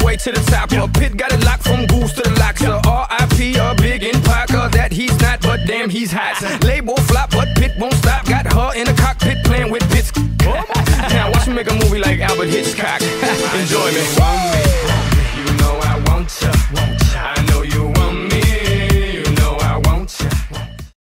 way to the top. Pit got it locked from goose to the locks. R.I.P. a big in Parker, that he's not, but damn he's hot. Label flop, but Pit won't stop. Got her in the cockpit playing with bits. Now watch me make a movie like Albert Hitchcock. Enjoy me.